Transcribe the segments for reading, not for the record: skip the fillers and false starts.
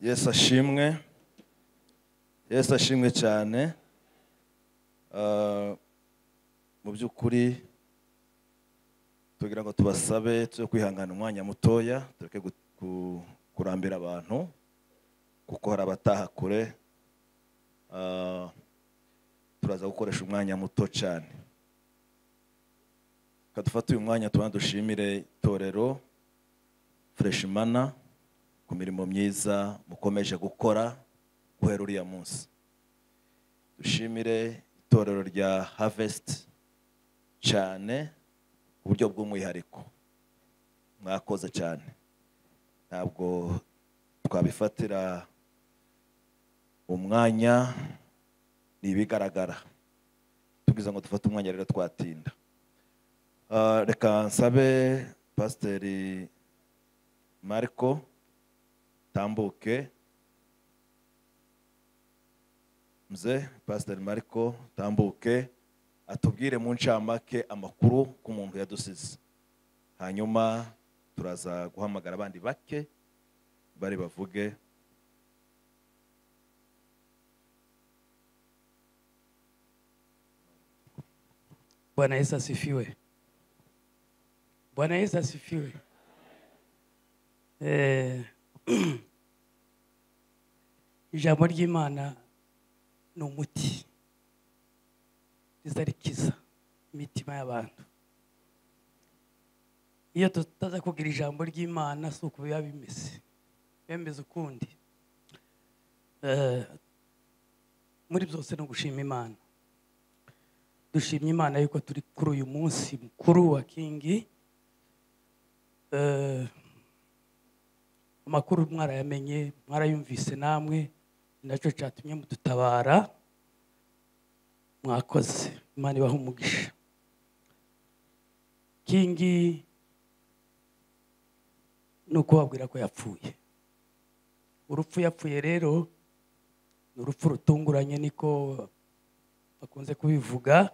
Yesu ashimwe. Yesu ashimwe cyane. Mu by'ukuri tugira ngo tubasabe cyo kwihangana umwanya mutoya, tureke kurambira abantu kuko hari abataha kure. Turaza gukoresha umwanya muto cyane. Kadufata uyu mwanya dushimire itorero Freshimana ku mirimo myiza mukomeje gukora guhera uriya munsi. Dushimire itorero rya Harvest cyane uburyo bw'umwihariko. Mwakoze cyane. Ntabwo twabifatira umwanya, nibigaragara. Tugize ngo dufate umwanya rero twatinda. Reka nsabe Pasiteri Marco tambuke. Mze Pasiteri Marco tambuke atubwire mu ncamake amakuru ku muntu yadusize. Hanyuma turaza guhamagara abandi bake bari bavuge. Bwana Yesu asifiwe. Bwana Yesu asifiwe. Ijambo ry'Imana ni umuti rizarikiza imitima y'abantu. Iyo tutaza kugira ijambo ry'Imana si uko biba bimeze. Bemeze ukundi. Muri byose no gushima Imana. Dushimye Imana yuko turi kuri uyu munsi mukuru wa Kingi. Amakuru mwarayamenye, mwarayumvise namwe, nacyo cyatumye mudutabara. Mwakoze, Imana ibahe umugisha. Kingi nuko babwira ko yapfuye. Urupfu yapfuye rero ni urupfu rutunguranye, niko bakunze kubivuga.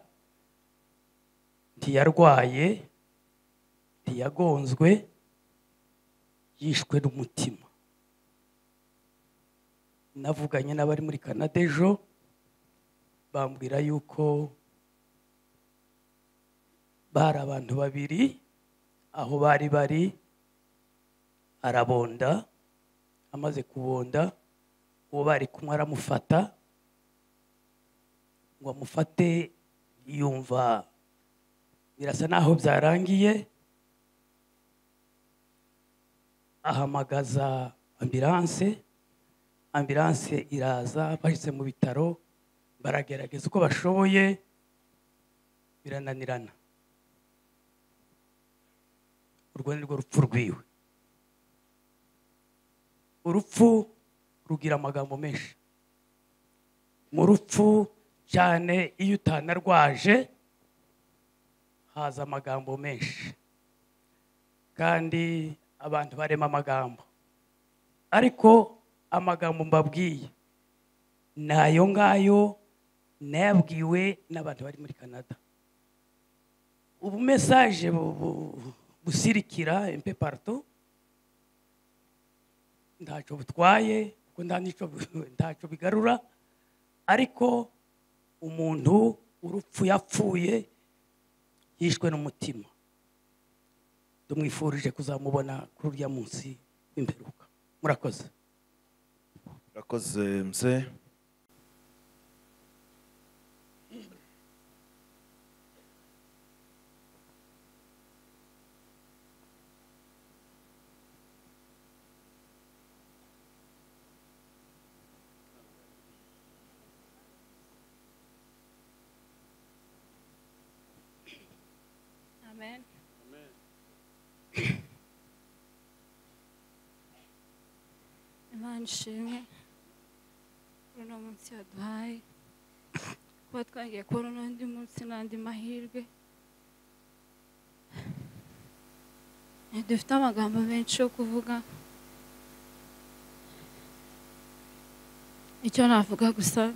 Ntiyarwaye, ntiyagonzwe, yishwe n'umutima. Navuganye n'abari muri Canada ejo, bambwira yuko bari abantu babiri, aho bari arabonda. Amaze kubonda, uwo bari kumwe aramufata ngo amufate, yumva birasa naho byarangiye. Ahamagaza ambulance iraza, bashyize mu bitaro, baragerageza uko bashoboye, birananirana. Urwo ni rwo rupfu rwiwe. Urupfu rugira amagambo menshi. Mu rupfu cyane iyo utanarwaje haza amagambo menshi, kandi abantu barema amagambo. Ariko amagambo mbabwiye nayo ngayo nayabwiwe n'abantu bari muri Canada. Ubu message busirikira un peu partout, ntacyo butwaye kuko ntacyo bigarura. Ariko umuntu urupfu yapfuye yishwe n'umutima. Tumwifurije kuzamubona kuri urya munsi w'imperuka. Murakoze. Murakoze mse. Amen. Imana ishimwe kuri uno munsi yaduhaye, kuba twagiye kubona n'undi munsi n'andi mahirwe. Dufite amagambo menshi yo kuvuga. Icyo navuga gusa,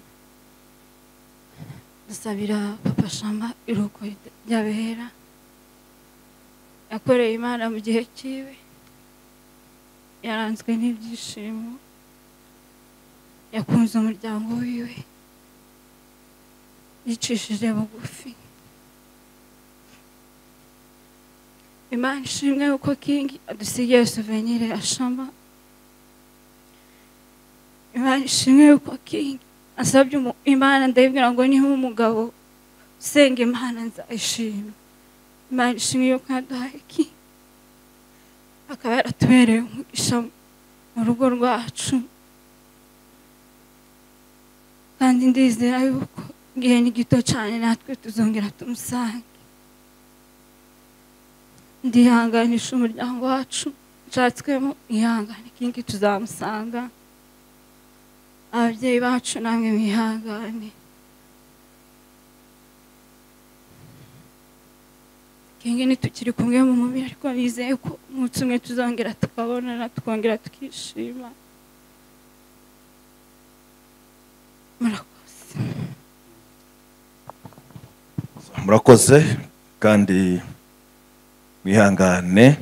dusabira Papa Shamba iruko ryabera. Yakoreye Imana mu gihe cyiwe, yaranzwe n'ibyishimo, yakunze umuryango wiwe yicishije bugufi. Imana ishimwe yuko King adusigiye souvenir ya shamba. Imana ishimwe yuko King asabye Imana, ndabibwira ngo niho umugabo usenga Imana nzayishima. Imana ishimwe yuko yaduhaye King akaba yaratubereye umugisha mu rugo rwacu, kandi ndizera yuko igihe ni gito cyane natwe tuzongera tumusange. Ndihanganisha umuryango wacu, nshatswemo ihangane King tuzamusanga. Ababyeyi bacu namwe mwihangane. King nitukiri kumwe mu mubiri, ariko bizeye ko umunsi umwe tuzongera tukabonana, tukongera tukishima. Murakoze kandi mwihangane.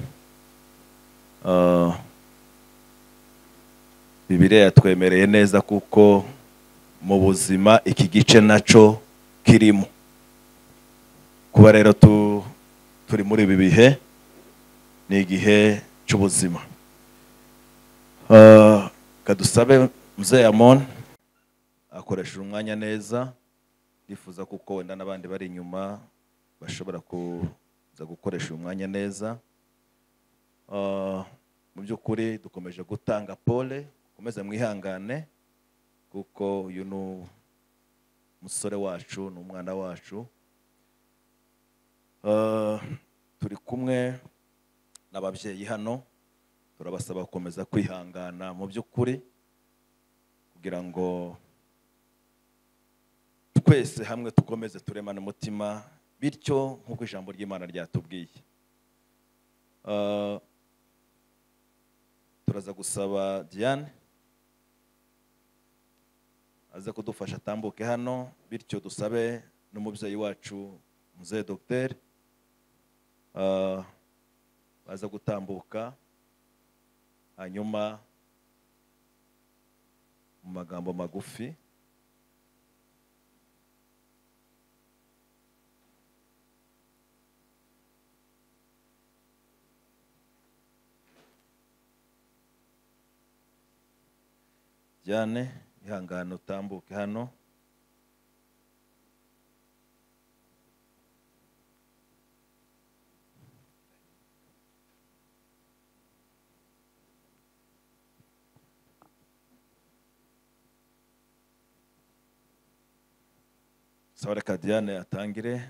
Bibiliya yatwemereye neza kuko mu buzima iki gice naco kirimo. Kuba rero turi muri ibi bihe ni igihe cy'ubuzima. Kadusabe Mzee Amon akoresha umwanya neza. Ndifuza kuko wenda n'abandi bari inyuma bashobora kuza gukoresha umwanya neza. Mu by'ukuri dukomeje gutanga pole, komeze mwihangane kuko uyu ni umusore wacu, ni umwana wacu. Turi kumwe n'ababyeyi hano, turabasaba gukomeza kwihangana mu by'ukuri kugira ngo twese hamwe tukomeze turemane umutima, bityo nk'uko ijambo ry'Imana ryatubwiye. Turaza gusaba Diane aze kudufasha atambuke hano, bityo dusabe n'umubyeyi wacu Mzee Dr. Baza gutambuka, hanyuma mu magambo magufi Diane ihangane utambuke hano. Sawa, reka Diane atangire.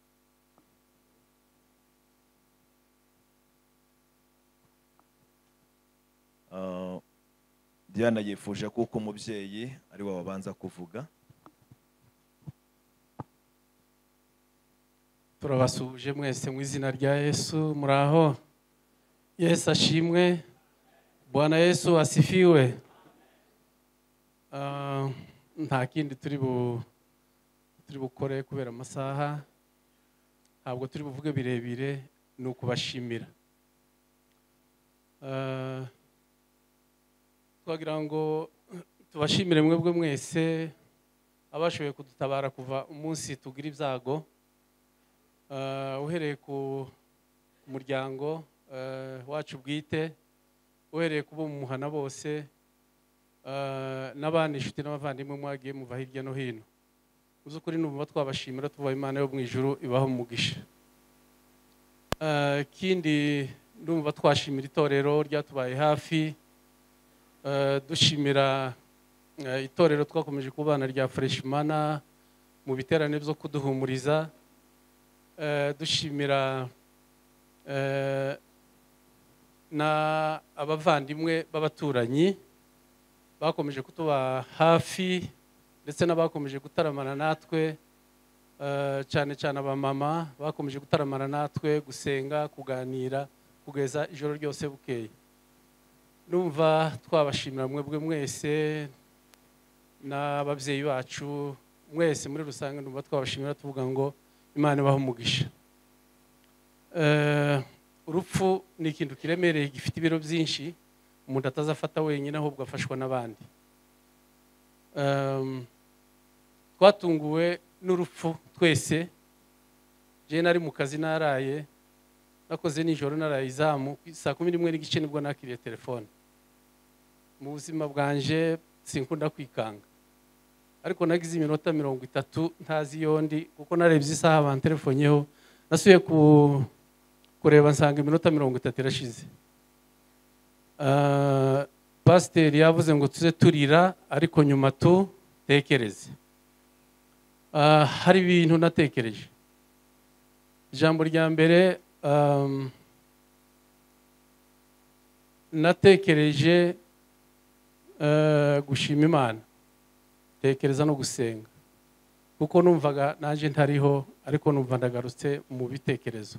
Diane yifuje kuko umubyeyi ari we wabanza kuvuga. Turabasuje mwese mu izina rya Yesu. Muraho? Yesu ashimwe. Bwana Yesu asifiwe. Nta kindi turi bukore kubera amasaha, ntabwo turi buvuge birebire, ni ukubashimira. Twagira ngo tubashimire mwebwe mwese abashoboye kudutabara kuva umunsi tugira ibyago, uhereye ku muryango wacu bwite, uhereye kubo mu muhana bose, n'abandi inshuti n'abavandimwe mwagiye muva hirya no hino. Uzukuri numva twabashimira, tubaha Imana yo mu ijuru ibaho umugisha. Kindi ndumva twashimira itorero ryatubaye hafi, dushimira itorero twakomeje kubana rya Freshimana mu biterane byo kuduhumuriza, dushimira na abavandimwe b'abaturanyi bakomeje kutuba hafi, ndetse n'abakomeje gutaramana natwe, cyane cyane abamama bakomeje gutaramana natwe, gusenga, kuganira kugeza ijoro ryose bukeye. Numva twabashimira mwebwe mwese n'ababyeyi bacu mwese muri rusange, numva twabashimira tuvuga ngo Imana ibahe umugisha. Urupfu ni ikintu kiremereye, gifite ibiro byinshi, umuntu atazafata wenyine ahubwo afashwa n'abandi. twatunguwe n'urupfu twese. Je nari mu kazi naraye, nakoze nijoro naraye izamu, saa 11:15 nibwo nakiriye telefone. Mu buzima bwanje sinkunda kwikanga, ariko nagize iminota 30 ntazi yondi, kuko narebye isaha bantelefonyeho, nasuye kureba nsanga iminota 30 irashize. Pasiteri yavuze ngo tuze turira, ariko nyuma tekereze. Hari ibintu natekereje. Ijambo rya mbere natekereje gushima Imana, tekereza no gusenga, kuko numvaga naje ntariho, ariko numva ndagarutse mu bitekerezo.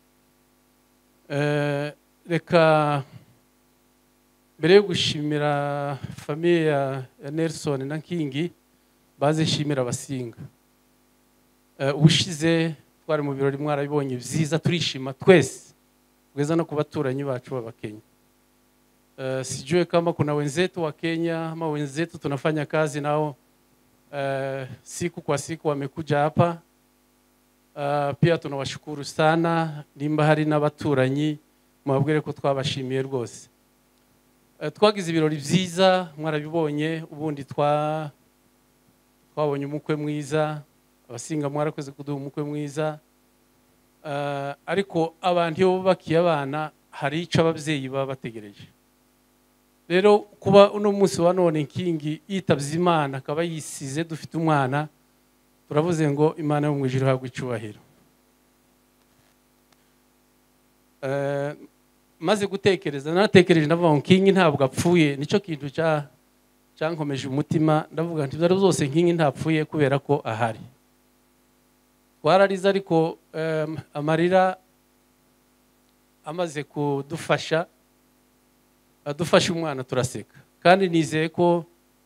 Reka mbere yo gushimira famiye ya Nelson na Kingi, bazishimira Abasinga. Ubushize twari mu birori mwarabibonye byiza, turishima twese, kugeza no kubaturanyi bacu b'Abakenya. Sijue kama kuna wenzetu wa Kenya ama wenzetu tunafanya kazi nao siku kwa siku wamekuja hapa. Pia tunawashukuru sana, nimba hari n'abaturanyi mwabwire ko twabashimiye rwose. Twagize ibirori byiza, mwarabibonye. Ubundi twabonye umukwe mwiza, Abasinga mwarakoze kuduha umukwe mwiza. Ariko abantu iyo bakiye abana hari icyo ababyeyi baba bategereje. Rero kuba uno munsi wa none Kingi yitabye Imana, akaba yisize dufite umwana, turavuze ngo Imana yo mu ijuru ihabwe icyubahiro. Maze gutekereza, natekereje ndavuga ngo Kingi ntabwo apfuye, nicyo kintu cyankomeje umutima. Ndavuga nti byari byose Kingi ntapfuye kubera ko ahari. Twararize, ariko amarira amaze kudufasha, adufasha umwana turaseka. Kandi nizeye ko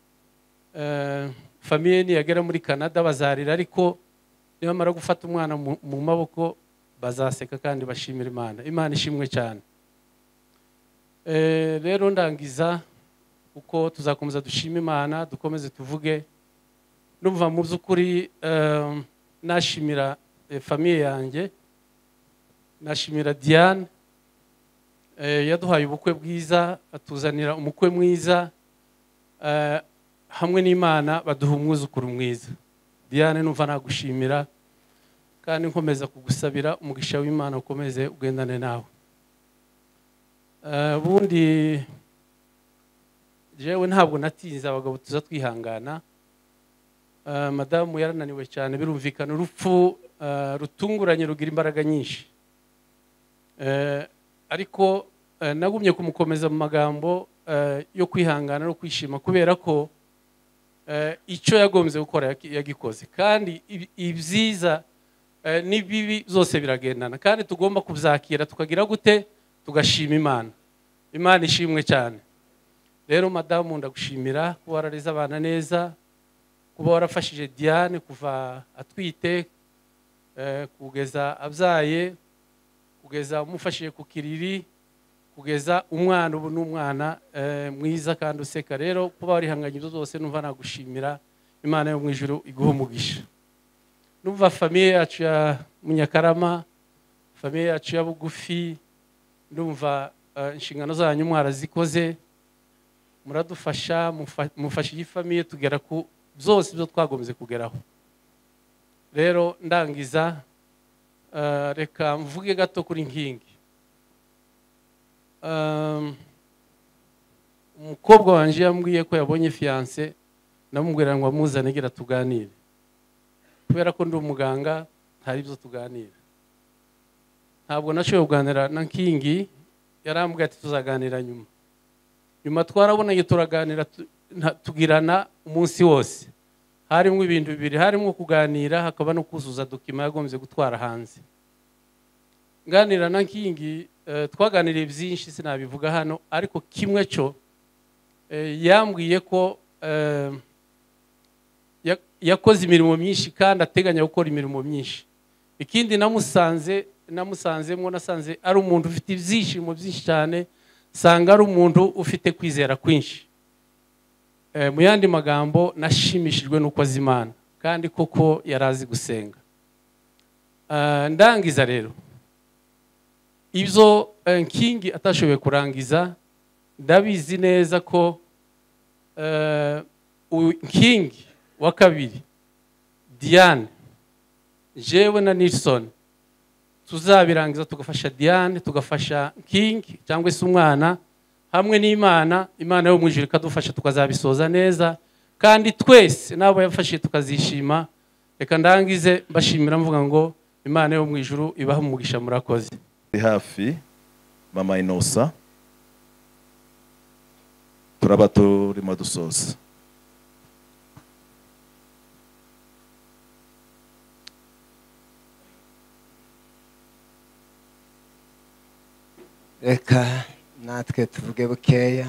famiye niyagera muri Canada bazarira, ariko nibamara gufata umwana mu maboko bazaseka kandi bashimira Imana. Imana ishimwe cyane. Rero ndangiza uko tuzakomeza dushima Imana, dukomeze tuvuge. Numva mu by'ukuri nashimira famiye yanjye, nashimira Diane, yaduhaye ubukwe bwiza, atuzanira umukwe mwiza, hamwe n'Imana baduha umwuzukuru mwiza. Diane, numva nagushimira kandi nkomeza kugusabira umugisha w'Imana ukomeze ugendane nawe. Bundi jewe ntabwo natinze, abagabo tuza twihangana. Madamu yarananiwe cyane, birumvikana urupfu rutunguranye rugira imbaraga nyinshi. Ariko nagumye kumukomeza mu magambo yo kwihangana no kwishima, kubera ko icyo yagombye gukora yagikoze, kandi ibyiza n'ibibi zose biragendana, kandi tugomba kubyakira tukagira gute, tugashima Imana. Imana ishimwe cyane. Rero madamu, ndagushimira kuba warareze abana neza, kuba warafashije Diane kuva atwite kugeza abyaye, kugeza umufashije ku kiriri, kugeza umwana ubu n'umwana mwiza kandi useka. Rero kuba warihanganye ibyo zose, numva nagushimira. Imana yo mu ijuru iguha umugisha. Numva famiye yacu ya Munyakarama, famiye yacu ya Bugufi, ndumva inshingano zanyu mwarazikoze, muradufasha, mufasha iyi famiye tugera ku byose ibyo twagombye kugeraho. Rero ndangiza, reka mvuge gato kuri Kingi. Umukobwa wanje yambwiye ko yabonye fiance, namubwira ngo amuzane gira tuganire, kubera ko ndi umuganga ntari byo tuganira. Ntabwo nashoboye kuganira na Kingi, yarambwiye ati tuzaganira nyuma twarabonanye turaganira, tugirana umunsi wose. Harimo ibintu bibiri, harimo kuganira, hakaba no kuzuza dokima yagombye gutwara hanze. Nganira na Kingi, twaganiriye byinshi sinabivuga hano, ariko kimwe cyo yambwiye ko yakoze imirimo myinshi kandi ateganya gukora imirimo myinshi. Ikindi namusanzemo, nasanze ari umuntu ufite ibyishimo byinshi cyane, sanga ari umuntu ufite kwizera kwinshi. mu yandi magambo nashimishijwe n'uko azi Imana kandi koko yarazi gusenga. Ndangiza rero ibyo Kingi atashoboye kurangiza, ndabizi neza ko Kingi wa kabiri, Diane, jewe na Nilson tuzabirangiza, tugafasha Diane, tugafasha Kingi cyangwa se umwana, hamwe n'Imana, Imana yo mu ijuru ikadufasha tukazabisoza neza, kandi twese nabo yafashije tukazishima. Reka ndangize mbashimira mvuga ngo Imana yo mu ijuru ibaha umugisha, murakoze. Hafi Mama Inosa, turaba turimo dusoza. Reka natwe tuvuge bukeya.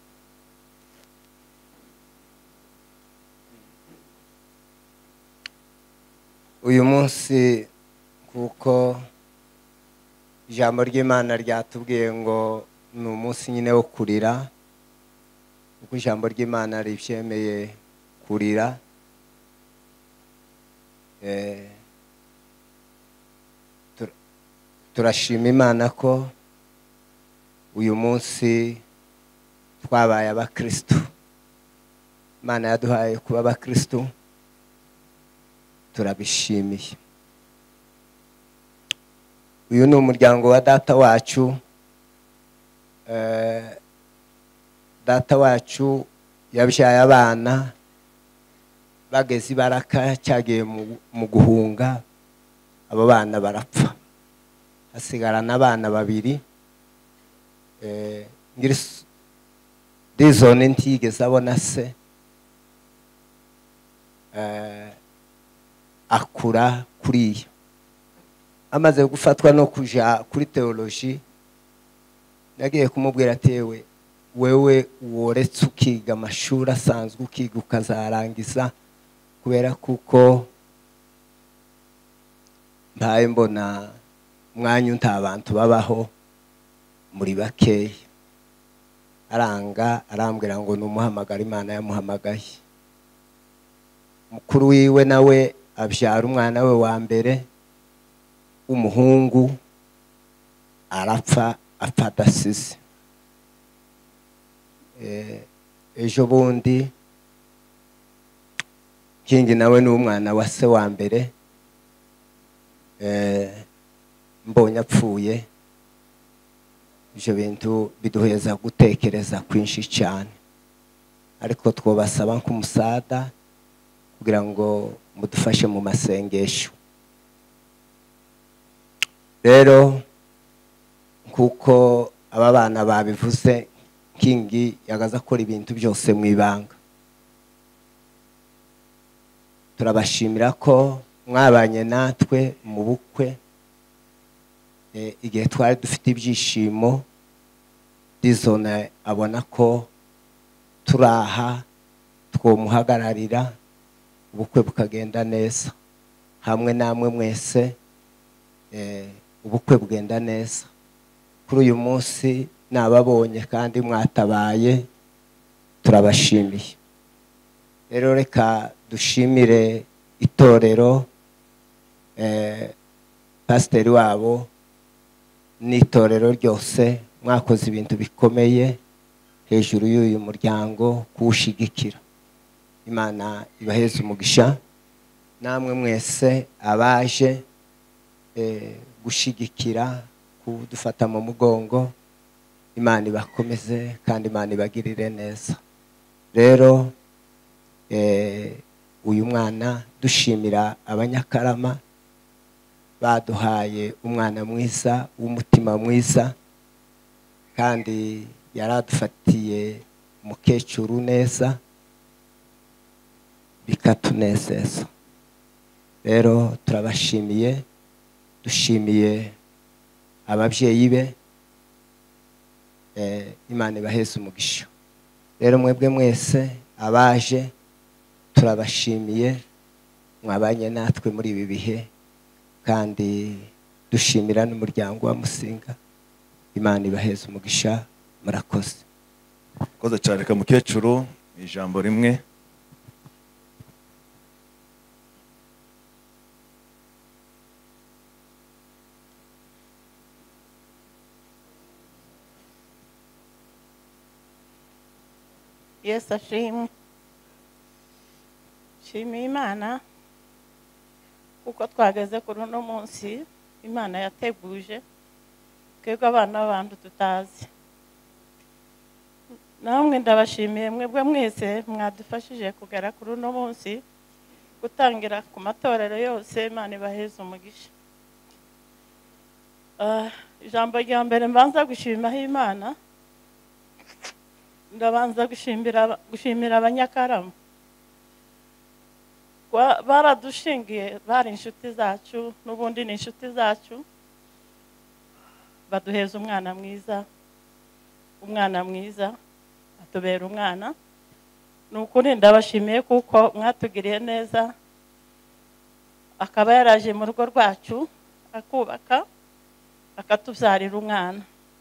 Uyu munsi kuko ijambo ry'Imana ryatubwiye ngo ni umunsi nyine wo kurira, kuko ijambo ry'Imana ribyemeye kurira. Turashima Imana ko uyu munsi twabaye abakristo. Imana yaduhaye kuba abakristo, turabishimiye. Uyu ni umuryango wa data wacu. Data wacu yabyaye abana, bageze ibaraka cyagiye mu guhunga, abo bana barapfa, hasigarana abana babiri. Dizone ntigeze abona se, akura kuriya. Amaze gufatwa no kuja kuri teoloji, nagiye kumubwira atewe, wewe woretse ukiga amashuri asanzwe, ukiga ukazarangiza, kubera kuko mbaye mbona mwanya nta bantu babaho muri bakeya. Arambwira ngo numuhamagara, Imana yamuhamagaye. Mukuru wiwe nawe abyara umwana we wa mbere umuhungu, arapfa adasize. Ejo bundi Kingi nawe ni umwana wa se wa mbere, mbonye apfuye. Ibyo bintu biduheza gutekereza kwinshi cyane, ariko twobasaba nk'umusada kugira ngo mudufashe mu masengesho. Rero kuko aba bana babivuze, Kingi yagaza akora ibintu byose mu ibanga. Turabashimira ko mwabanye natwe mu bukwe, igihe twari dufite ibyishimo. Dizone abona ko turaha twomuhagararira, ubukwe bukagenda neza. Hamwe namwe mwese ubukwe bugenda neza. Kuri uyu munsi nababonye kandi mwatabaye, turabashimiye. Rero reka dushimire itorero, pasiteri wabo n'itorero ryose, mwakoze ibintu bikomeye hejuru y'uyu muryango kuwushigikira. Imana ibaheze umugisha. Namwe mwese abaje gushigikira, kudufata mu mugongo, Imana ibakomeze kandi Imana ibagirire neza. Rero uyu mwana dushimira abanyakarama, baduhaye umwana mwiza w'umutima mwiza, kandi yaradufatiye umukecuru neza, bikatunezeza. Rero turabashimiye, dushimiye ababyeyi be, Imana ibaheze umugisha. Rero mwebwe mwese abaje, turabashimiye, mwabanye natwe muri ibi bihe, kandi dushimira n'umuryango wa Musinga. Imana ibaheze umugisha, murakoze. Koze cyane ka mukecuru, ijambo rimwe. Yesu ashimwe. Shimiye Imana kuko twageze kuri uno munsi Imana yateguje twebwe abana b'abantu tutazi. Namwe ndabashimiye mwebwe mwese mwadufashije kugera kuri uno munsi, gutangira ku matorero yose. Imana ibaheze umugisha. Ijambo rya mbere mbanza gushimaho Imana, ndabanza gushimira abanyakarama. Baradushingiye, bari inshuti zacu, n'ubundi ni inshuti zacu. Baduheza umwana mwiza, umwana mwiza atubera umwana. Ni ukuri ndabashimiye kuko mwatugiriye neza, akaba yaraje mu rugo rwacu akubaka akatubyarira umwana.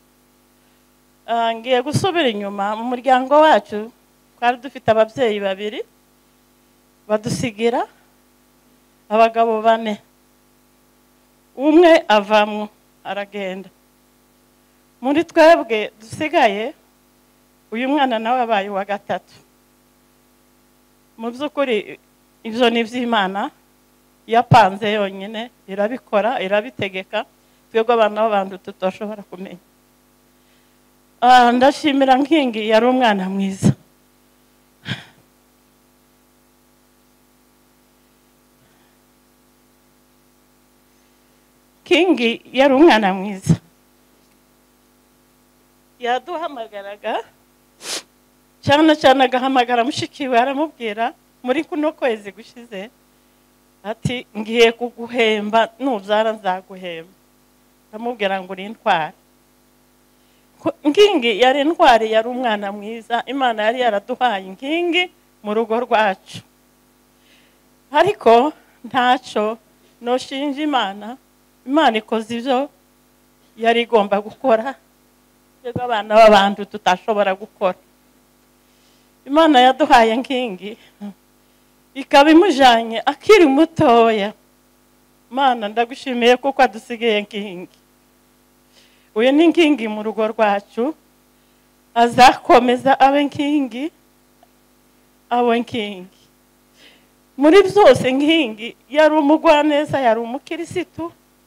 Ngiye gusubira inyuma. Mu muryango wacu twari dufite ababyeyi babiri, badusigira abagabo 4. Umwe avamwo aragenda. Muri twebwe dusigaye uyu mwana nawe abaye wa 3. Mu by'ukuri ibyo ni iby'Imana yapanze yonyine, irabikora, irabitegeka, twebwe abana b'abantu tutashobora kumenya. Ndashimira Nkingi, yari umwana mwiza. Kingi yari umwana mwiza. Yaduhamagaraga cyane agahamagara mushikiwe, aramubwira muri kuno kwezi gushize ati ngiye kuguhemba, nubyara nzaguhemba. Aramubwira ngo uri intwari. Nkingi yari intwari, yari umwana mwiza. Imana yari yaraduhaye Nkingi mu rugo rwacu, ariko ntacyo noshinja Imana. Imana ikoze ibyo yari igomba gukora, twebwe abana b'abantu tutashobora gukora. Imana yaduhaye Nkingi, ikaba imujanye akiri mutoya. Mana ndagushimiye kuko adusigaye Nkingi. Uyu ni Nkingi mu rugo rwacu, azakomeza abe Nkingi, abe Nkingi muri byose. Nkingi yari umugwaneza, yari umukirisitu.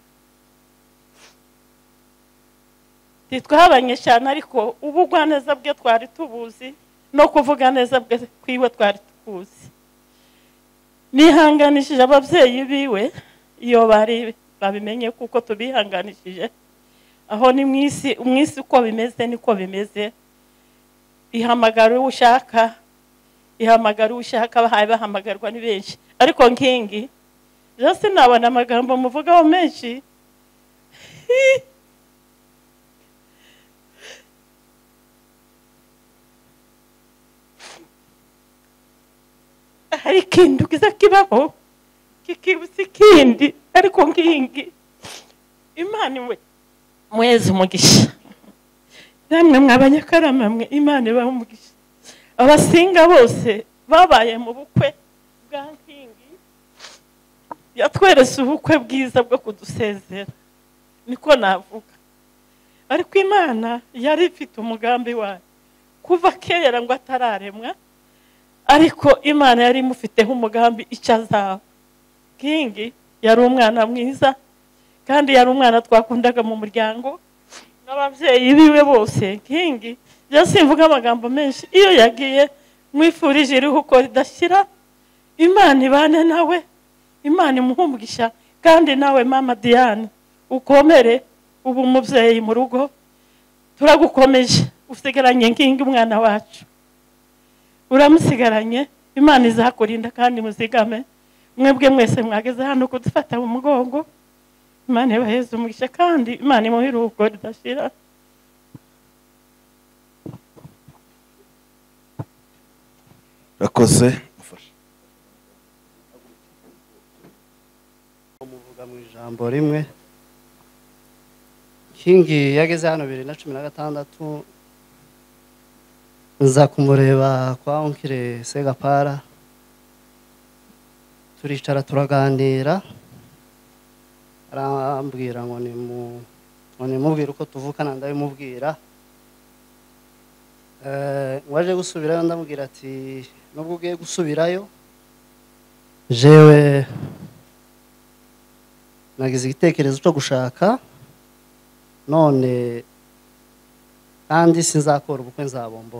Titwabanye cyane, ariko ubugwaneza bwe twari tubuzi, no kuvuga neza bwe kwiwe twari tukuzi. Nihanganishije ababyeyi biwe iyo bari babimenye, kuko tubihanganishije. Aho ni mwisi uko bimeze niko bimeze. Ihamagara ushaka, ihamagara ushaka, bahaye bahamagarwa ni benshi. Ariko Nkingi jose nabona amagambo muvugaho menshi. Hari ikintu kiza kibaho kikibuza ikindi, ariko Nkingi Imana mwezi umugisha. Namwe mwabanyakarama mwe, Imana ibahe umugisha. Abasinga bose babaye mu bukwe bwa Nkingi, yatweretse ubukwe bwiza bwo kudusezera, niko navuga. Ariko Imana yari ifite umugambi wayo kuva kera ngo atararemwa, ariko Imana yari imufiteho umugambi icyo azaba. Nkingi yari umwana mwiza, kandi yari umwana twakundaga mu muryango n'ababyeyi biwe bose. Nkingi simvuga amagambo menshi. Iyo yagiye mwifurije iruhuko ridashira. Imana ibane nawe, Imana imuhe umugisha. Kandi nawe Mama Diane ukomere, ubu umubyeyi mu rugo, turagukomeje. Usigaranye Nkingi umwana wacu, uramusigaranye. Imana izakurinda kandi muzigame. Mwebwe mwese mwageze hano kudufata mu mugongo. Imana ibaheze umugisha, kandi Imana imuhe iruhuko ridashira. Rakoze umuvuga mu ijambo rimwe. Nkingi yageze hano 2016 nza kumureba kwa onkire Segapara, turicara turaganira, arambwira ngo nimubwire uko tuvukana, ndabimubwira. Waje gusubirayo, ndamubwira ati nubwo ugiye gusubirayo, jewe nagize igitekerezo cyo gushaka, none kandi sinzakora ubukwe, nzabombo.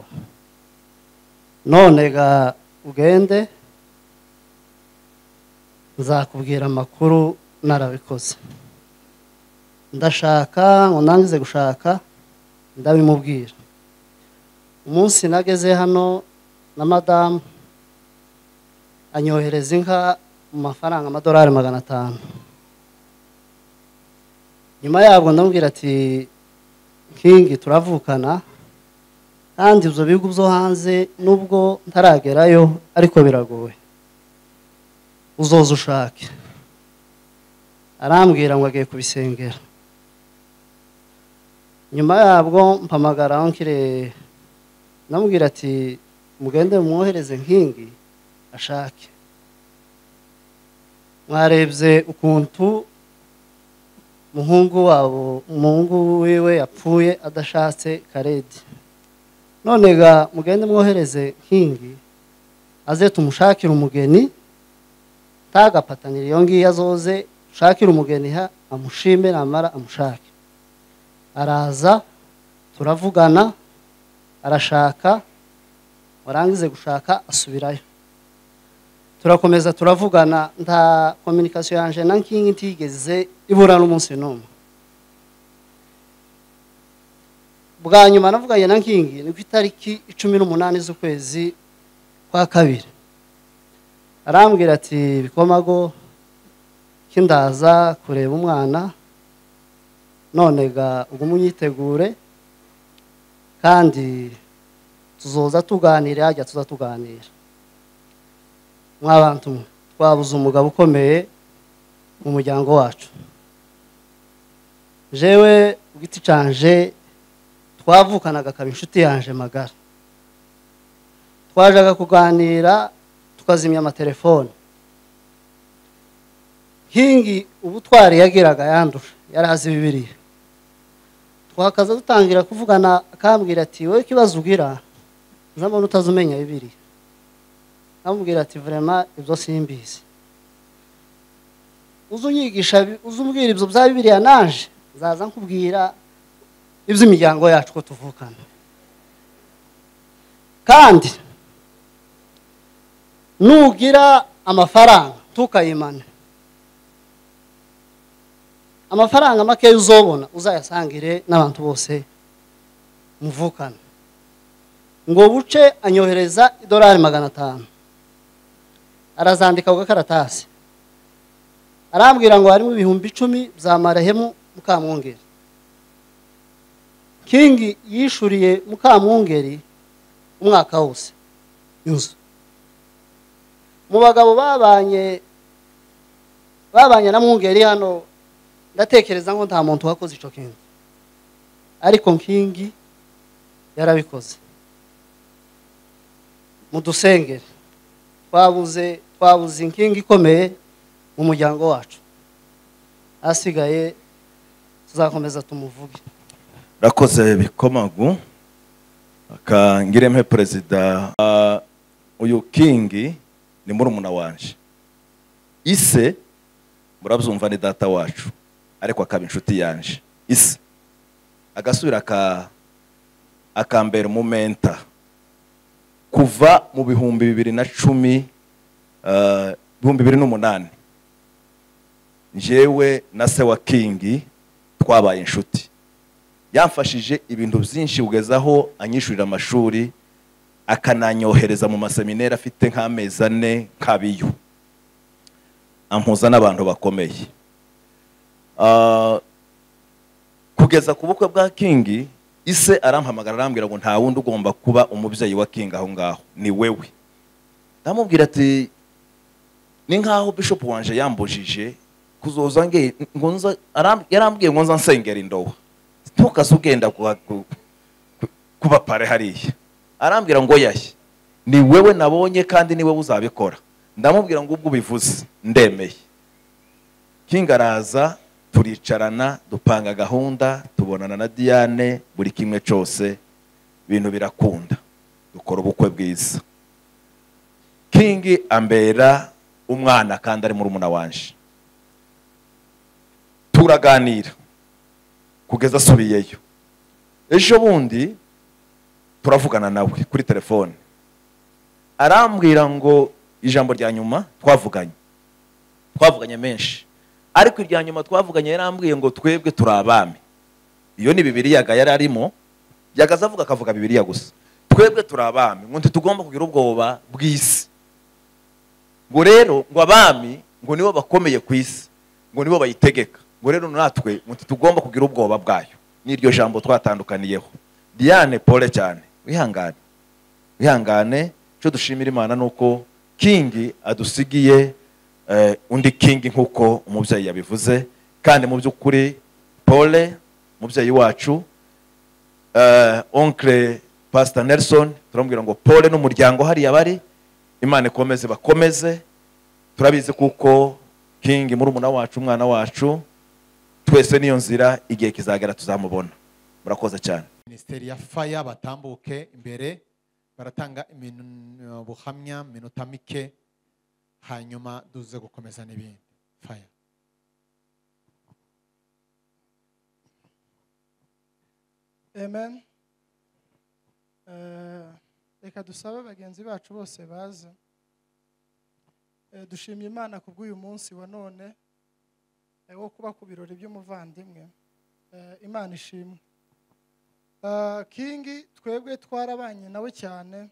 None ga ugende, nzakubwira amakuru narabikoze. Ndashaka ngo nangize gushaka, ndabimubwira. Umunsi nageze hano na madamu anyohereza inka mu mafaranga amadolari 500. Nyuma yabwo ndamubwira ati King, turavukana kandi ibyo bihugu byo hanze nubwo ntaragerayo ariko biragoye, uzoza ushake. Arambwira ngo agiye kubisengera. Nyuma yabwo mpamagara onkire, ndamubwira ati mugende mwohereze King ashake. Mwarebye ukuntu umuhungu wiwe yapfuye adashatse Karedi, none ga mugende mwohereze King aze tumushakira umugeni, tagapatanira iyo ngiyo azoze shakira umugeni ha amushime, namara amushake. Araza turavugana, arashaka, warangize gushaka asubirayo, turakomeza turavugana. Nta communication yanje na King ntigeze ibura n'umunsi n'umwe. Bwa nyuma navuganye na King ni ku itariki 18 z'ukwezi kwa kabiri. Arambwira ati bikomago kindaza kureba umwana, none ga ugumunyitegure kandi tuzoza tuganira, ajya tuzatuganira. Mwabantu twabuze umugabo ukomeye mu muryango wacu. Jewe ugiti canje twavukanaga kaba inshuti yanje magara, twajaga kuganira tukazimya amatelefone. King ubutwari yagiraga yandusha, yarazi Bibiliya. Twakaza dutangira kuvugana, akambwira ati wowe kibazo ugira nzambona utazumenya Bibiliya. Amubwira ati vraiment ibyo simbizi, uzunyigisha uzumbwira ibyo bya Bibiliya, naje zaza nkubwira iby'imiryango yacu ko tuvukana. Kandi nugira amafaranga tukayimana, amafaranga make uzobona uzayasangire n'abantu bose muvukana. Ngo buce anyohereza $500, arazandika ku gakaratasi, arambwira ngo harimo 10,000 bya Marehemu Mukamwungeri. King yishuriye Mukamwungeri umwaka wose inzu. Mu bagabo babanye na Mwungeri hano, ndatekereza ngo nta muntu wakoze ico kintu, ariko King yarabikoze. Mudusengere, twabuze King ikomeye mu muryango wacu, asigaye tuzakomeza tumuvuge. Rakoze bikomagu akangirempe perezida. Uyu King ni murumuna wanje, ise murabyumva ni data wacu, ariko akaba inshuti yanje. Ise agasubira akambera umumenta kuva mu 2008. Njyewe na se wa King twabaye inshuti, yamfashije ibintu byinshi ugezaho anyishurira amashuri, akananyohereza mu maseminari afite nk'amezi 4 kabiyo, ampuza n'abantu bakomeye. Kugeza ku bukwe bwa King, ise arampamagara arambwira ngo nta wundi ugomba kuba umubyeyi wa King aho ngaho, ni wewe. Ndamubwira ati ni nkaho bishop wanje yambujije kuzoza ngo yarambwiye ngo nza nsengera indowa, ntukase ugenda kuba pare hariya. arambwira ngo yashye, ni wewe nabonye kandi ni wewe uzabikora. Ndamubwira ngo ubwo ubivuze ndemeye. King araza, turicarana, dupanga gahunda, tubonana na Diane, buri kimwe cyose ibintu birakunda, dukora ubukwe bwiza. King ambera umwana kandi ari murumuna wanje, turaganira kugeza asubiyeyo. Ejo bundi turavugana nawe kuri telefone, arambwira ngo ijambo rya nyuma twavuganye menshi, ariko irya nyuma twavuganye yarambwiye ngo twebwe turi abami. Iyo ni Bibiliya yari arimo, yagaza avuga akavuga Bibiliya gusa. Twebwe turi abami, ngo ntitugomba kugira ubwoba bw'isi. Ngo rero ngo abami ngo nibo bakomeye ku isi, ngo nibo bayitegeka. Ngo rero natwe ngo ntitugomba kugira ubwoba bwayo. N'iryo jambo twatandukaniyeho. Diane, pole cyane, wihangane. Cyo dushimira Imana nuko King adusigiye undi King nkuko umubyeyi yabivuze, kandi mu by'ukuri pole umubyeyi wacu, oncle Pastor Nelson, turambwira ngo pole n'umuryango hariya bari, Imana ikomeze bakomeze. Turabizi kuko King murumuna wacu, umwana wacu, twese niyo nzira igihe kizagera tuzamubona. Murakoze cyane. Ministeri ya Fire batambuke imbere, baratanga ubuhamya minota mike, hanyuma duze gukomeza n'ibindi. Fire. Amen. Reka dusabe bagenzi bacu bose baze. Dushimye Imana kubw'uyu munsi wa none wo kuba ku birori by'umuvandimwe. Imana ishimwe. King twebwe twarabanye nawe cyane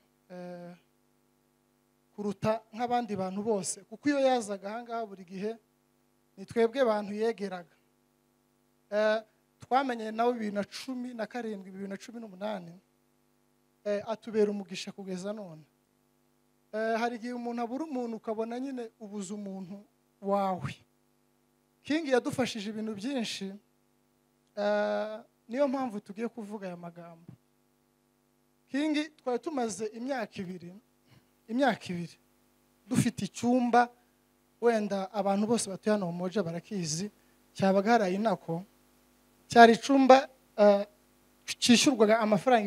kuruta nk'abandi bantu bose, kuko iyo yazaga ahangaha buri gihe ni twebwe abantu yegeraga. Twamenye nawe 2017 2018, atubera umugisha kugeza none. Hari igihe umuntu abura umuntu ukabona nyine ubuze umuntu wawe. King yadufashije ibintu byinshi, niyo mpamvu tugiye kuvuga aya magambo. King twari tumaze imyaka ibiri dufite icyumba, wenda abantu bose batuye hano mu Moja barakizi, cyabaga haraye nako, cyari icyumba cyishyurwaga amafaranga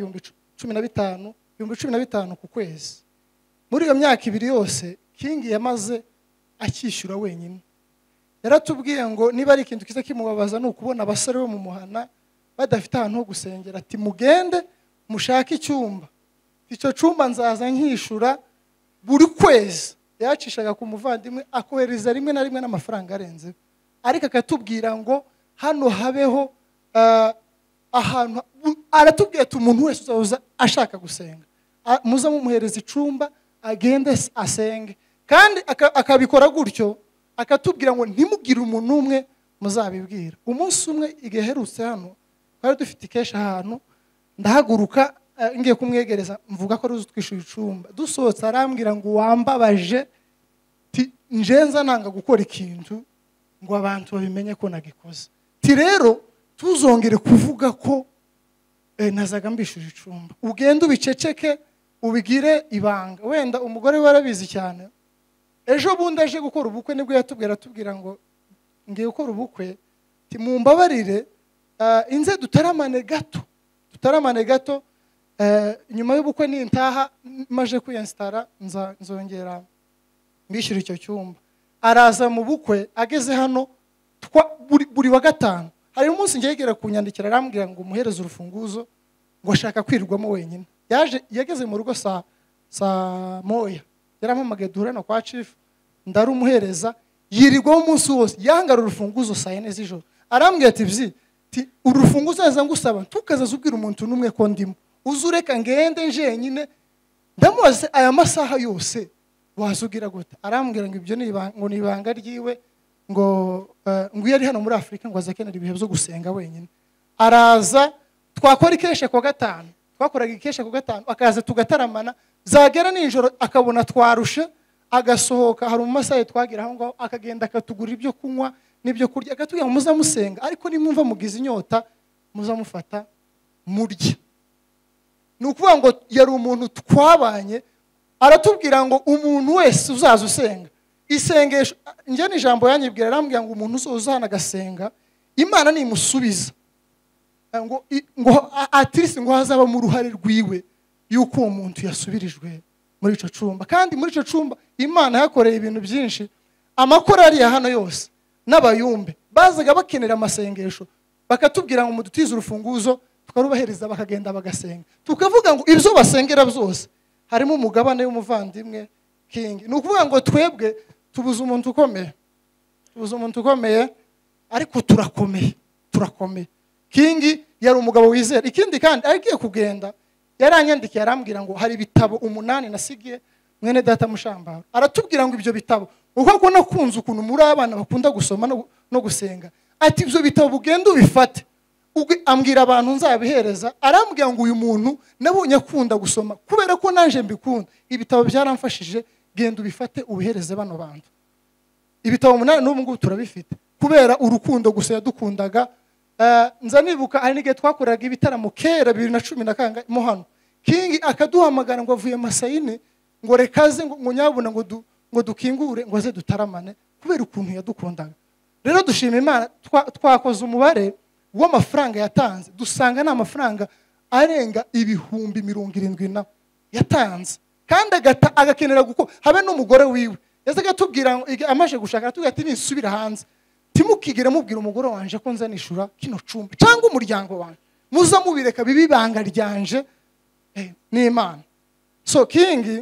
15,000 ku kwezi. Muri iyo myaka ibiri yose King yamaze akishyura wenyine. Yaratubwiye ngo niba ari ikintu kiza kimubabaza ni ukubona abasore bo mu muhana badafite ahantu ho gusengera, ati mugende mushake icyumba, icyo cyumba nzaza nkishura buri kwezi. Yacishaga ku muvandimwe akohereza rimwe na rimwe n'amafaranga arenze, ariko akatubwira ngo hano habeho ahantu. Aratubwiye ati umuntu wese uzaza ashaka gusenga muza mumuhereza icumba agende asenge, kandi akabikora gutyo, akatubwira ngo ntimugire umuntu umwe muzabibwira. Umunsi umwe igeherutse hano twari dufite ikesha ahantu, ndahaguruka ngiye kumwegereza mvuga ko ruzi twishyura icumba. Dusohotse arambwira ngo wambabaje, njenza nanga gukora ikintu ngo abantu babimenye ko nagikoze. Ti rero tuzongere kuvuga ko nazaga mbishyura icumba, ugende ubiceceke ubigire ibanga. Wenda umugore warabizi cyane. Ejo bundi aje gukora ubukwe nibwo atubwira ngo ngiye gukora ubukwe, mumbabarire inze dutaramane gato, nyuma y'ubukwe nintaha maje kwinstara nzongera mbishyura icyo cyumba. Araza mu bukwe, ageze hano buri wa gatanu hari umunsi ngegera kunyandikira, arambwira ngo umuhereze urufunguzo, ngo ashaka kwirirwamo wenyine. Yageze mu rugo saa moya, yarampamagaye duhure no kwa chief, ndarumuhereza, yirirwaho umunsi wose, yangara urufunguzo saa 4 z'ijoro. Arambwira ati urufunguzo aza ngusaba tukazaza ubwira umuntu numwe ko ndimo, uzureka ngende njenyine. Ndamubaza aya masaha yose wazugira gute? Arambwira ngo ibyo ni ibanga ryiwe, ngo yari hano muri Afrika ngo azakenera ibihe byo gusenga wenyine. Araza twakora ikesha kwa gatanu, twakoraga ikesha kwa gatanu, akaza tugataramana, zagera ninjoro akabona twarushe, agasohoka. Hari umasaye twagira aho ngaho, akagenda akatugura ibyo kunywa n'ibyo kurya, akatubwira ngo muza musenga, ariko nimumva mugize inyota muza mufata murya. ni ukuvuga ngo yari umuntu twabanye, aratubwira ngo umuntu wese uzaza usenga isengesho, njye n'ijambo yanyibwira, arambwira ngo umuntu uzoza hano agasenga Imana nimusubiza ngo atirisi ngo hazaba mu ruhare rwiwe yuko uwo muntu yasubirijwe muri ico cumba. Kandi muri ico cumba Imana yakoreye ibintu byinshi. Amakorari ya hano yose n'abayumbe bazaga bakenera amasengesho, bakatubwira ngo mudutize urufunguzo, tukarubahereza bakagenda bagasenga, tukavuga ngo ibyo basengera byose harimo umugabane w'umuvandimwe King. Ni ukuvuga ngo twebwe tubuze umuntu ukomeye, ariko turakomeye. King yari umugabo wizera. Ikindi kandi agiye kugenda yaranyandikiye, arambwira ngo hari ibitabo 8 nasigiye mwene data Mushambaro. Aratubwira ngo ibyo bitabo uko ko nakunze ukuntu muri abana bakunda gusoma no gusenga, ati ibyo bitabo bugenda ubifate. Ambwira abantu nzabihereza, arambwira ngo uyu muntu nabonye akunda gusoma kubera ko nanje mbikunda, ibitabo byaramfashije, genda ubifate ubihereze bano bantu. Ibitabo 8 n'ubu ngubu turabifite kubera urukundo gusa yadukundaga. Nza nibuka ari nige twakoraga ibitaramo kera 2010 mo hano, King akaduhamagara ngo avuye Masayine ngo rekaze ngo nyabuna ngo dukingure ngo aze dutaramane kubera ukuntu yadukundaga. Rero dushima Imana, twakoze umubare w'amafaranga yatanze, dusanga na amafaranga arenga 70,000 yatanze, kandi agakenera guko habe n'umugore wiwe yazaga tubwira amaje gushaka, atubwira ati nisubira hanze timukigera mubwira umugore wanje ko nzanishura kino cumba cyangwa umuryango wanje, muza mubireka bibi banga ryanje n'Imana. So King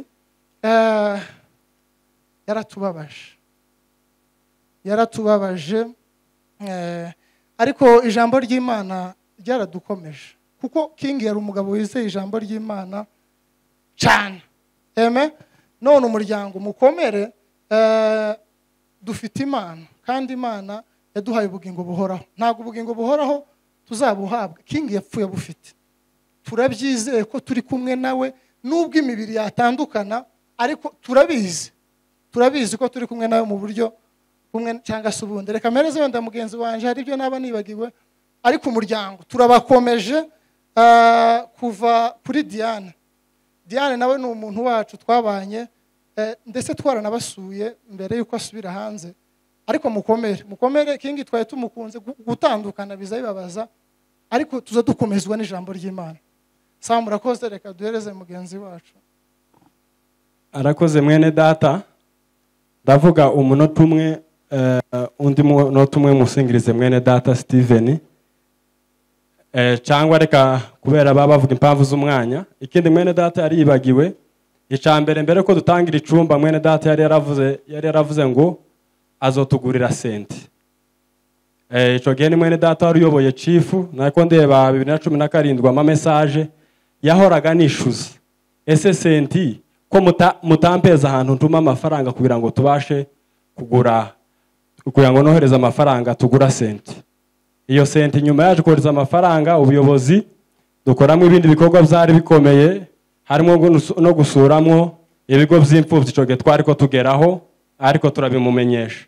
yaratubabaje, ariko ijambo ry'Imana ryaradukomeje, kuko King yari umugabo wizeye ijambo ry'Imana cyane. Amen. None umuryango mukomere, dufite Imana, kandi Imana yaduhaye ubugingo buhoraho. Ntabwo ubugingo buhoraho tuzabuhabwa, King yapfuye bufite. Turabyizeye ko turi kumwe nawe, nubwo imibiri yatandukana, ariko turabizi ko turi kumwe nawe mu buryo bumwe cyangwa se ubundi. Reka mpereze wenda mugenzi wanje, hari ibyo naba nibagiwe, ariko umuryango turabakomeje. Kuva kuri Diane nawe ni umuntu wacu twabanye, ndetse twaranabasuye mbere yuko asubira hanze, ariko mukomere. King twaye tumukunze, gutandukana biza bibabaza, ariko tuza dukomezwa n'ijambo ry'Imana. Sawa, murakoze. Reka duhereze mugenzi wacu. Arakoze mwene data, ndavuga umunota umwe, undi munota umwe musingirize mwene data Steven, cyangwa reka kubera bavuga impamvu z'umwanya. Ikindi mwene data yari yibagiwe icambere, mbere ko dutangira icumba, mwene data yari yaravuze ngo azotugurira senti. Ico gihe ni mwene data wari uyoboye chifu, nako ndeba 2017 ama message yahoraga nishuza, ese senti ko mutampeza ahantu ntuma amafaranga kugira ngo tubashe kugira ngo nohereza amafaranga tugura senti. Iyo senti nyuma yaje kohereza amafaranga, ubuyobozi dukoramo ibindi bikorwa byari bikomeye, harimo no gusuramwo ibigo by'imfubyi. Ico gihe twari ko tugeraho, ariko turabimumenyesha.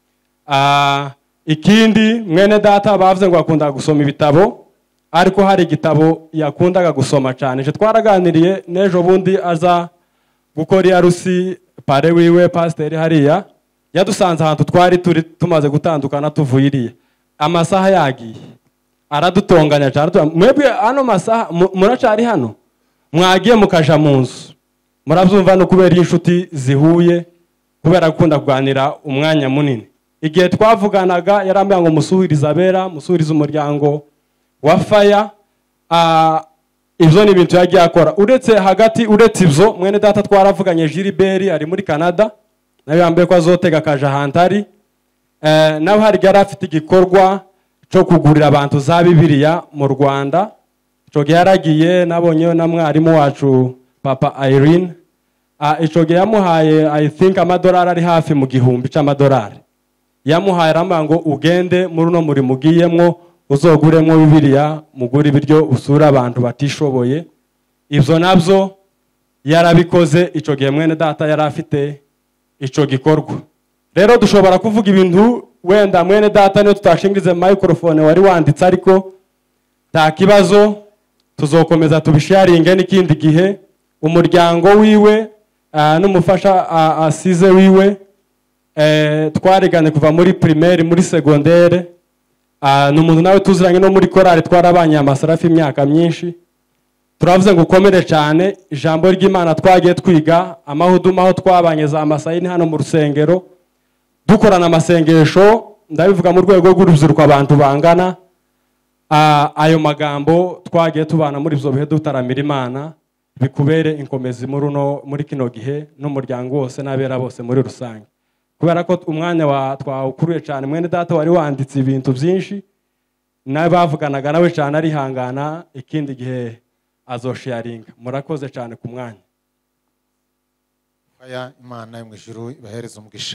Ikindi mwene data bavuze ngo akunda gusoma ibitabo, ariko hari igitabo yakundaga gusoma cyane. Je twaraganiriye nejo bundi aza gukora yarusi pare wiwe pasiteri hariya, yadusanze ahantu twari tumaze gutandukana tuvuye iriya, amasaha yagiye aradutonganya cyane. Mwebwe hano masaha muracari hano, mwagiye mukaja mu nzu, murabyumva no kubera inshuti zihuye, kubera gukunda kuganira umwanya munini. Igihe twavuganaga yarambye ngo musuhiriza abera, musuhiriza umuryango wa Faya. Ibyo ni ibintu yagiye akora. Uretse ibyo mwene data twaravuganye, Gilbert ari muri Canada, nawe yambaye ko azotega kaje hantari. Nawe hari afite igikorwa cyo kugurira abantu za Bibiliya mu Rwanda. Ico gihe yaragiye, nabonye na mwarimu wacu Papa Irene. Ico gihe yamuhaye I think amadolari ari hafi mu 1,000 cy'amadolari. Yamuhaye aramba ngo ugende muri no muri mugiyemwo, uzoguremo Bibiliya, mugura ibiryo, usura abantu batishoboye. Ibyo nabyo yarabikoze. Ico gihe mwene data yarafite ico gikorwa. Rero dushobora kuvuga ibintu wenda mwene data niyo tutashingirize microphone wari wanditse, ariko nta kibazo tuzokomeza tubisharinge n'ikindi gihe. Umuryango wiwe n'umufasha asize wiwe twariganye kuva muri primaire muri secondaire. Ni umuntu nawe tuziranye no muri korali twarabanye amasarafi imyaka myinshi. Turavuze ngo ukomere cyane, ijambo ry'Imana twagiye twiga amahuduma aho twabanye za Masayini hano mu rusengero dukorana amasengesho, ndabivuga mu rwego rw'urubyiruko abantu bangana. Ayo magambo twagiye tubana muri ibyo bihe dutaramira Imana, bikubere inkomezi muri kino gihe n'umuryango wose n'abera bose muri rusange. Kubera ko umwanya twawukuruye cyane, mwene data wari wanditse ibintu byinshi n'abavuganaga nawe cyane arihangana, ikindi gihe azosharinga. Murakoze cyane ku mwanya. Imana yo mu ijuru ibahereze umugisha.